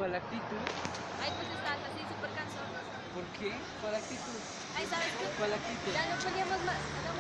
¿Cuál actitud? Ay, pues estás así súper cansón. ¿Por qué? ¿Cuál actitud? Ay, ¿sabes qué? ¿Cuál actitud? Ya no peleamos más.